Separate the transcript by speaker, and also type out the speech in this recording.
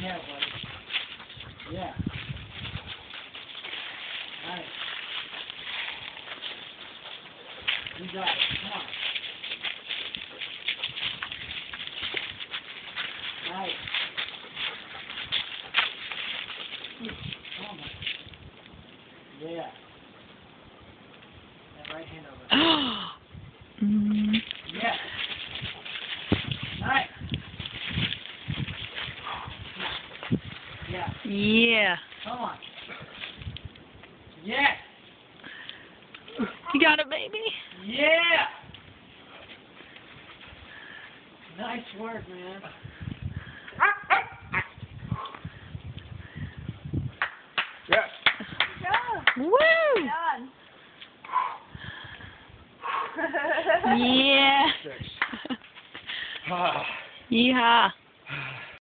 Speaker 1: Yeah, buddy. Yeah. Nice. You got it. Come on. Nice. Come on. Yeah. That right hand over. Yeah. Nice. Yeah.
Speaker 2: Yeah.
Speaker 1: Come on. Yeah.
Speaker 2: You got it, baby.
Speaker 1: Yeah. Nice work, man.
Speaker 3: Yes.
Speaker 2: Woo! Yeah.
Speaker 3: Ah.
Speaker 2: Yeehaw.